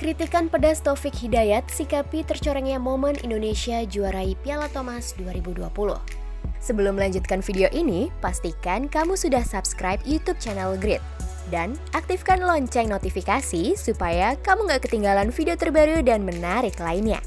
Kritikan pedas Taufik Hidayat sikapi tercorengnya momen Indonesia juarai Piala Thomas 2020. Sebelum melanjutkan video ini, pastikan kamu sudah subscribe YouTube channel Grit. Dan aktifkan lonceng notifikasi supaya kamu gak ketinggalan video terbaru dan menarik lainnya.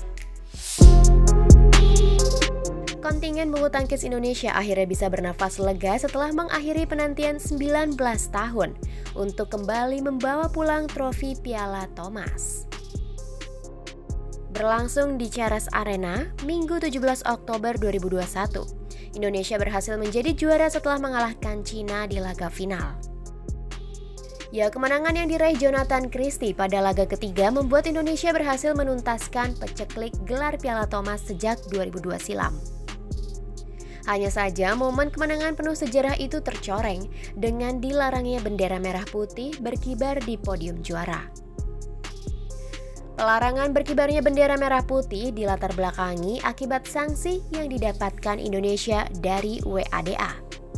Kontingen bulu tangkis Indonesia akhirnya bisa bernafas lega setelah mengakhiri penantian 19 tahun untuk kembali membawa pulang trofi Piala Thomas. Berlangsung di Ceres Arena, Minggu 17 Oktober 2021, Indonesia berhasil menjadi juara setelah mengalahkan Cina di laga final. Ya, kemenangan yang diraih Jonathan Christie pada laga ketiga membuat Indonesia berhasil menuntaskan peceklik gelar Piala Thomas sejak 2002 silam. Hanya saja momen kemenangan penuh sejarah itu tercoreng dengan dilarangnya bendera merah putih berkibar di podium juara. Pelarangan berkibarnya bendera merah putih dilatar belakangi akibat sanksi yang didapatkan Indonesia dari WADA.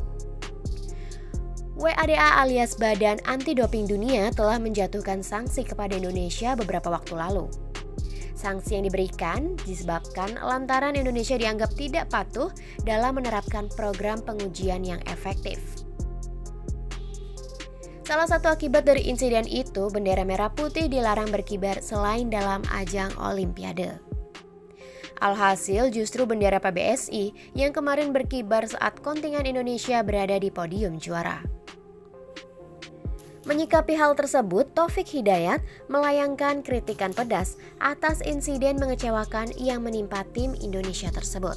WADA alias Badan Anti Doping Dunia telah menjatuhkan sanksi kepada Indonesia beberapa waktu lalu. Sanksi yang diberikan disebabkan lantaran Indonesia dianggap tidak patuh dalam menerapkan program pengujian yang efektif. Salah satu akibat dari insiden itu, bendera merah putih dilarang berkibar selain dalam ajang Olimpiade. Alhasil justru bendera PBSI yang kemarin berkibar saat kontingen Indonesia berada di podium juara. Menyikapi hal tersebut, Taufik Hidayat melayangkan kritikan pedas atas insiden mengecewakan yang menimpa tim Indonesia tersebut.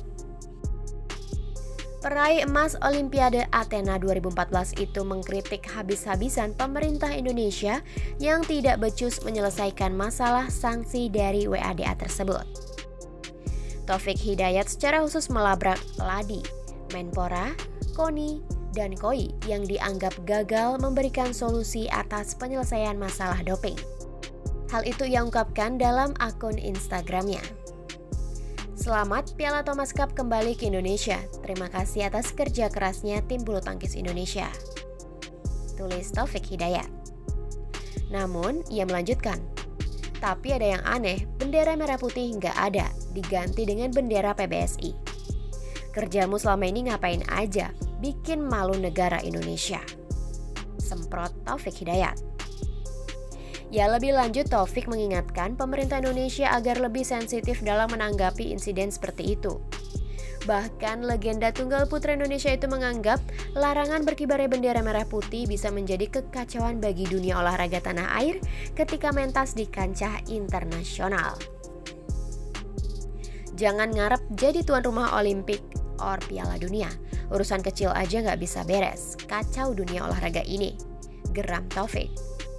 Peraih emas Olimpiade Athena 2014 itu mengkritik habis-habisan pemerintah Indonesia yang tidak becus menyelesaikan masalah sanksi dari WADA tersebut. Taufik Hidayat secara khusus melabrak Ladi, Menpora, KONI, dan KOI yang dianggap gagal memberikan solusi atas penyelesaian masalah doping. Hal itu ia ungkapkan dalam akun Instagramnya. Selamat Piala Thomas Cup kembali ke Indonesia. Terima kasih atas kerja kerasnya tim bulu tangkis Indonesia. Tulis Taufik Hidayat. Namun, ia melanjutkan. Tapi ada yang aneh, bendera merah putih nggak ada, diganti dengan bendera PBSI. Kerjamu selama ini ngapain aja? Bikin malu negara Indonesia. Semprot Taufik Hidayat. Ya, lebih lanjut Taufik mengingatkan pemerintah Indonesia agar lebih sensitif dalam menanggapi insiden seperti itu. Bahkan legenda tunggal putra Indonesia itu menganggap larangan berkibarnya bendera merah putih bisa menjadi kekacauan bagi dunia olahraga tanah air ketika mentas di kancah internasional. Jangan ngarep jadi tuan rumah Olimpik or Piala Dunia. Urusan kecil aja nggak bisa beres. Kacau dunia olahraga ini. Geram Taufik.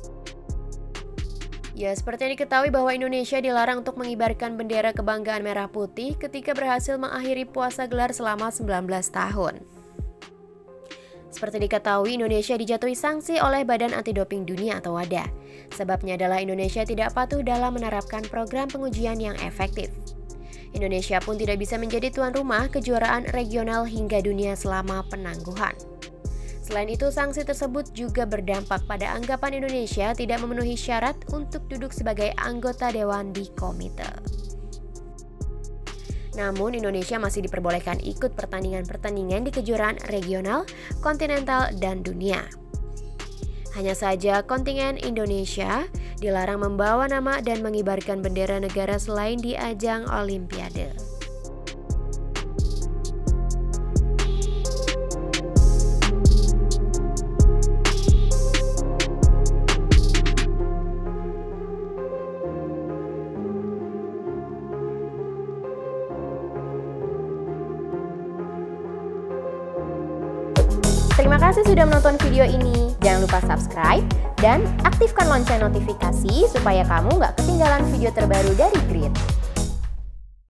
Ya, seperti yang diketahui bahwa Indonesia dilarang untuk mengibarkan bendera kebanggaan merah putih ketika berhasil mengakhiri puasa gelar selama 19 tahun. Seperti diketahui, Indonesia dijatuhi sanksi oleh Badan Anti Doping Dunia atau WADA. Sebabnya adalah Indonesia tidak patuh dalam menerapkan program pengujian yang efektif. Indonesia pun tidak bisa menjadi tuan rumah kejuaraan regional hingga dunia selama penangguhan. Selain itu, sanksi tersebut juga berdampak pada anggapan Indonesia tidak memenuhi syarat untuk duduk sebagai anggota dewan di komite. Namun, Indonesia masih diperbolehkan ikut pertandingan-pertandingan di kejuaraan regional, kontinental, dan dunia. Hanya saja kontingen Indonesia dilarang membawa nama dan mengibarkan bendera negara selain di ajang Olimpiade. Terima kasih sudah menonton video ini. Jangan lupa subscribe dan aktifkan lonceng notifikasi supaya kamu nggak ketinggalan video terbaru dari Grit.